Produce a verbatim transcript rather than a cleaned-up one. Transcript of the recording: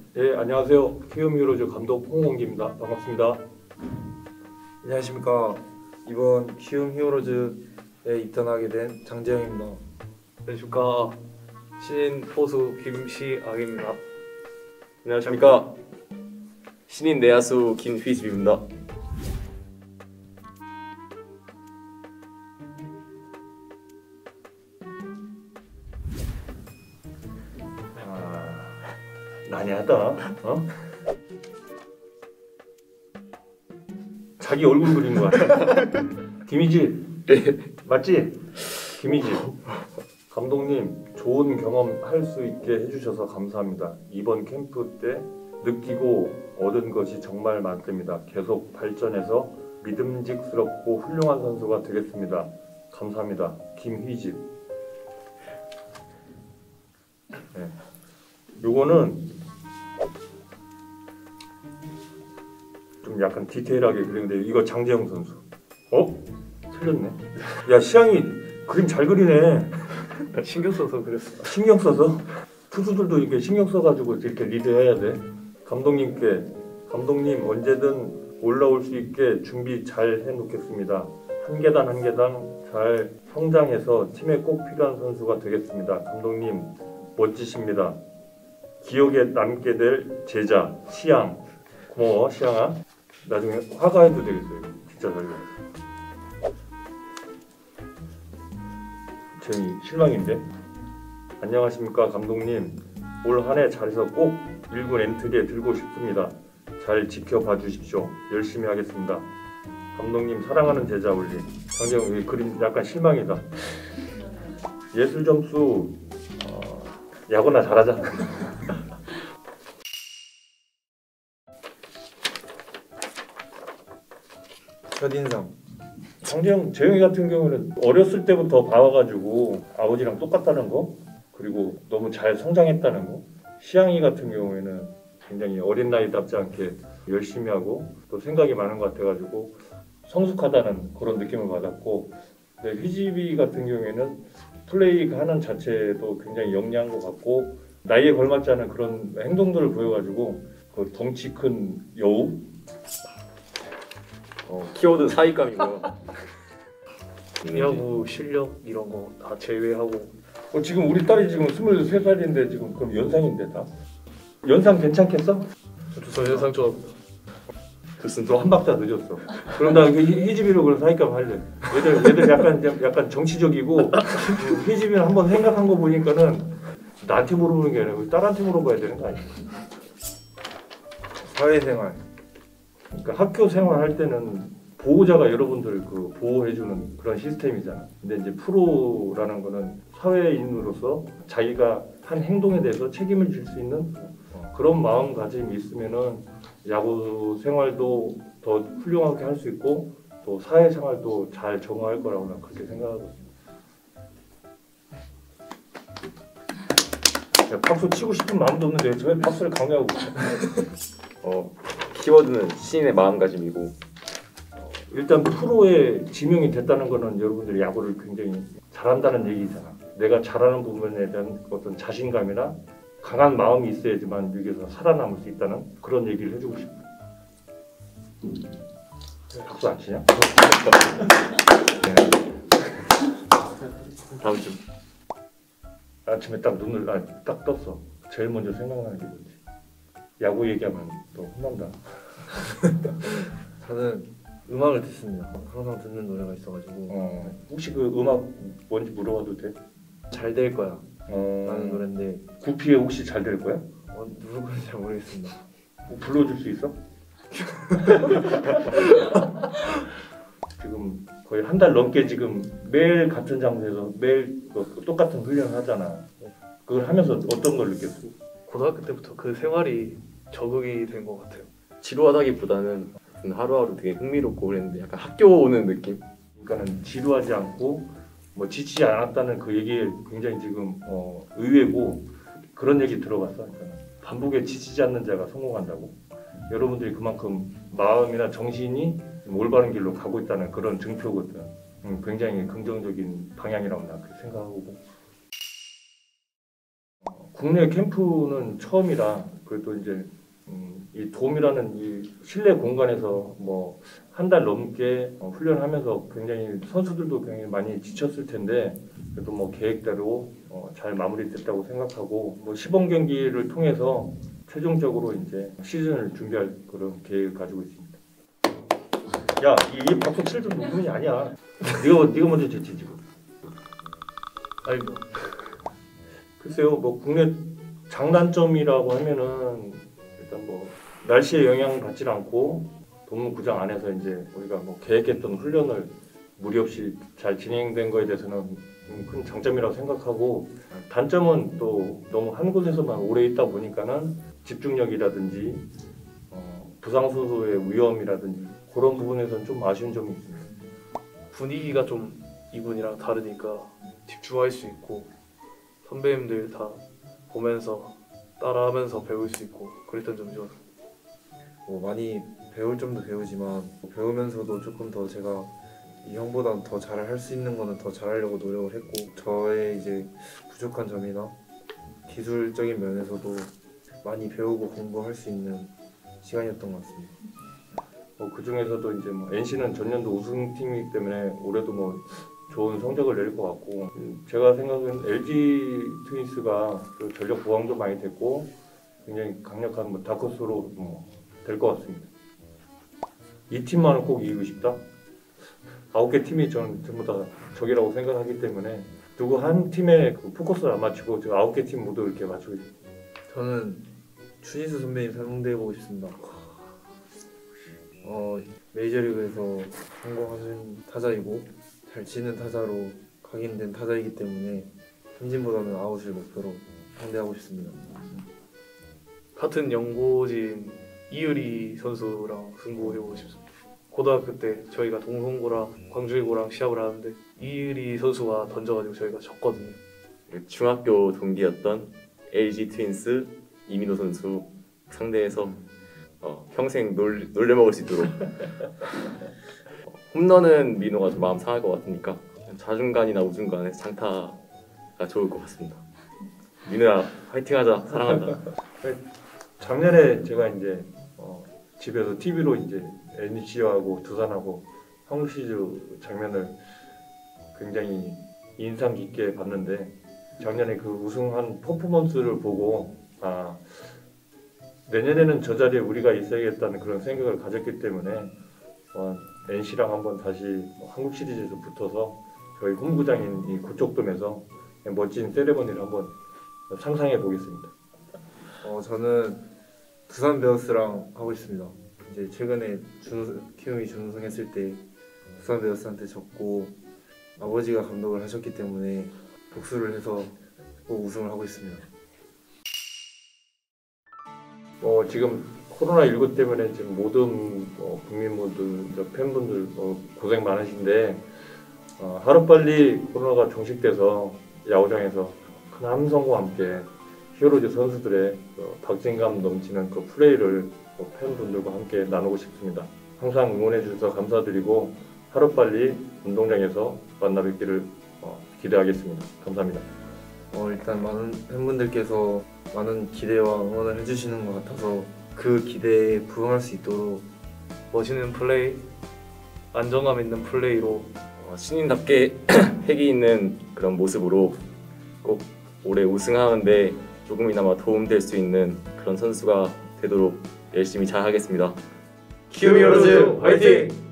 네, 안녕하세요. 키움 히어로즈 감독 홍홍기입니다. 반갑습니다. 안녕하십니까. 이번 키움 히어로즈에 입단하게 된 장재영입니다. 안녕하십니까. 신인 포수 김시학입니다. 안녕하십니까. 신인 내야수 김휘집입니다. 많이 하다. 어? 자기 얼굴 그린 거 같아. 김희지. 네. 맞지? 김희지. 감독님 좋은 경험 할 수 있게 해주셔서 감사합니다. 이번 캠프 때 느끼고 얻은 것이 정말 많습니다. 계속 발전해서 믿음직스럽고 훌륭한 선수가 되겠습니다. 감사합니다. 김휘집. 네. 요거는 좀 약간 디테일하게 그리는데 이거 장재영 선수. 어? 틀렸네. 야, 시향이 그림 잘 그리네. 신경 써서 그랬어. 신경 써서? 투수들도 이렇게 신경 써가지고 이렇게 리드해야 돼. 감독님께 감독님 언제든 올라올 수 있게 준비 잘 해놓겠습니다. 한 계단 한 계단 잘 성장해서 팀에 꼭 필요한 선수가 되겠습니다. 감독님 멋지십니다. 기억에 남게 될 제자 시향. 고마워 시향아. 나중에 화가해도 되겠어요. 진짜 잘해. 재영이 실망인데. 안녕하십니까 감독님. 올 한 해 잘해서 꼭 일 군 엔트리에 들고 싶습니다. 잘 지켜봐 주십시오. 열심히 하겠습니다. 감독님 사랑하는 제자 올림. 장재영 그림 약간 실망이다. 예술 점수 어, 야구나 잘하자. 첫인상. 장재영, 재영이 같은 경우는 어렸을 때부터 봐와가지고 아버지랑 똑같다는 거, 그리고 너무 잘 성장했다는 거. 시향이 같은 경우에는 굉장히 어린 나이답지 않게 열심히 하고 또 생각이 많은 것 같아가지고 성숙하다는 그런 느낌을 받았고, 근데 휘집이 같은 경우에는 플레이 하는 자체도 굉장히 영리한 것 같고 나이에 걸맞지 않은 그런 행동들을 보여가지고 그 덩치 큰 여우. 어, 키워드 사익감이고요. 야구 실력 이런 거 다 제외하고 어, 지금 우리 딸이 지금 스물세 살인데 지금 그럼 연상인데 다? 연상 괜찮겠어? 저 연상 좀 글쎄 너한 박자 늦었어. 그럼 나 희집이로 그런 사이감 할래. 얘들 얘들 약간 약간 정치적이고 희집이는 한번 생각한 거 보니까는 나한테 물어보는 게 아니고 딸한테 물어봐야 되는 거 아니야? 사회생활. 그러니까 학교 생활할 때는 보호자가 여러분들 그 보호해주는 그런 시스템이잖아. 근데 이제 프로라는 거는 사회인으로서 자기가 한 행동에 대해서 책임을 질 수 있는 그런 마음가짐이 있으면은 야구 생활도 더 훌륭하게 할 수 있고 또 사회생활도 잘 적응할 거라고 난 그렇게 생각하고 있어. 박수 치고 싶은 마음도 없는데 왜 박수를 강요하고 있어? 어, 키워드는 신인의 마음가짐이고, 어, 일단 프로에 지명이 됐다는 거는 여러분들이 야구를 굉장히 잘한다는 얘기잖아. 내가 잘하는 부분에 대한 어떤 자신감이나 강한 마음이 있어야지만 여기서 살아남을 수 있다는 그런 얘기를 해주고 싶어. 박수 안 치냐? 네. 다음 주. 아침에 딱 눈을 아, 딱 떴어. 제일 먼저 생각나는 게 뭐지? 야구 얘기하면 또 혼난다. 저는 음악을 듣습니다. 항상 듣는 노래가 있어가지고 어, 혹시 그 음악 뭔지 물어봐도 돼? 잘 될 거야 어, 라는 노래인데 구피에 혹시 잘 될 거야? 어, 누구 건지 잘 모르겠습니다. 뭐 불러줄 수 있어? 지금 거의 한 달 넘게 지금 매일 같은 장소에서 매일 그 똑같은 훈련을 하잖아. 그걸 하면서 어떤 걸 느꼈어? 고등학교 때부터 그 생활이 적응이 된 것 같아요. 지루하다기보다는 하루하루 되게 흥미롭고 그랬는데 약간 학교 오는 느낌? 그러니까는 지루하지 않고 뭐 지치지 않았다는 그 얘기에 굉장히 지금 어, 의외고 그런 얘기 들어봤어. 그러니까 반복에 지치지 않는 자가 성공한다고. 여러분들이 그만큼 마음이나 정신이 올바른 길로 가고 있다는 그런 증표거든. 음, 굉장히 긍정적인 방향이라고 나 그렇게 생각하고. 어, 국내 캠프는 처음이라 그래도 이제 음, 이 돔이라는 이 실내 공간에서 뭐 한 달 넘게 어, 훈련하면서 굉장히 선수들도 굉장히 많이 지쳤을 텐데 그래도 뭐 계획대로 어, 잘 마무리됐다고 생각하고 뭐 시범 경기를 통해서 최종적으로 이제 시즌을 준비할 그런 계획을 가지고 있습니다. 야, 이, 이 박수 칠 좀 부분이 아니야. 네가 네가 먼저 쳤지 지금. 아이고 글쎄요, 뭐 국내 장단점이라고 하면은 일단 뭐 날씨에 영향을 받지 않고 동문구장 안에서 이제 우리가 뭐 계획했던 훈련을 무리 없이 잘 진행된 거에 대해서는 큰 장점이라고 생각하고 단점은 또 너무 한 곳에서만 오래 있다 보니까는 집중력이라든지 어, 부상 선수의 위험이라든지 그런 부분에서는 좀 아쉬운 점이 있습니다. 분위기가 좀 이군이랑 다르니까 집중할 수 있고 선배님들 다 보면서 따라하면서 배울 수 있고 그랬던 점이 좋았어요. 뭐 많이 배울 점도 배우지만 배우면서도 조금 더 제가 이 형보다 더 잘 할 수 있는 거는 더 잘하려고 노력을 했고 저의 이제 부족한 점이나 기술적인 면에서도 많이 배우고 공부할 수 있는 시간이었던 것 같습니다. 어, 그 중에서도 이제 뭐 엔씨는 전년도 우승팀이기 때문에 올해도 뭐 좋은 성적을 낼 것 같고 음, 제가 생각하는 엘지 트윈스가 그 전력 보강도 많이 됐고 굉장히 강력한 뭐 다크호스로 뭐 될 것 같습니다. 이 팀만은 꼭 이기고 싶다. 아홉 개 팀이 저는 전부 다 적이라고 생각하기 때문에 누구 한 팀에 그 포커스를 안 맞추고 저 아홉 개 팀 모두 이렇게 맞추고 있습니다. 저는 추신수 선배님 상대해보고 싶습니다. 어, 메이저리그에서 성공하신 타자이고 잘 치는 타자로 각인된 타자이기 때문에 삼진보다는 아웃을 목표로 상대하고 싶습니다. 같은 연고진 이유리 선수랑 승부해보고 싶습니다. 고등학교 때 저희가 동성고랑 광주일고랑 시합을 하는데 이유리 선수가 던져가지고 저희가 졌거든요. 중학교 동기였던 엘지 트윈스 이민호 선수 상대해서 어, 평생 놀, 놀려먹을 수 있도록 어, 홈런은 민호가 좀 마음 상할 것 같으니까 좌중간이나 우중간에 장타가 좋을 것 같습니다. 민호야 화이팅하자. 사랑한다. 작년에 제가 이제 어, 집에서 티비로 이제 엔씨하고 두산하고 한국 시리즈 장면을 굉장히 인상 깊게 봤는데 작년에 그 우승한 퍼포먼스를 보고 아 내년에는 저 자리에 우리가 있어야겠다는 그런 생각을 가졌기 때문에 어, 엔씨랑 한번 다시 한국 시리즈에서 붙어서 저희 홈구장인 이 고척돔에서 멋진 세레머니를 한번 상상해 보겠습니다. 어, 저는 두산 베어스랑 하고 있습니다. 이제 최근에 준우승, 키움이 준우승했을 때 두산 베어스한테 졌고 아버지가 감독을 하셨기 때문에 복수를 해서 꼭 우승을 하고 있습니다. 어, 지금 코로나십구 때문에 지금 모든 어, 국민분들, 팬분들 어, 고생 많으신데 어, 하루빨리 코로나가 종식돼서 야구장에서 큰 함성과 함께 히어로즈 선수들의 어, 박진감 넘치는 그 플레이를 어, 팬분들과 함께 나누고 싶습니다. 항상 응원해 주셔서 감사드리고 하루빨리 운동장에서 만나 뵙기를 어, 기대하겠습니다. 감사합니다. 어, 일단 많은 팬분들께서 많은 기대와 응원을 해주시는 것 같아서 그 기대에 부응할 수 있도록 멋있는 플레이, 안정감 있는 플레이로 어, 신인답게 패기 있는 그런 모습으로 꼭 올해 우승하는데 조금이나마 도움될 수 있는 그런 선수가 되도록 열심히 잘 하겠습니다. 키움 히어로즈 화이팅!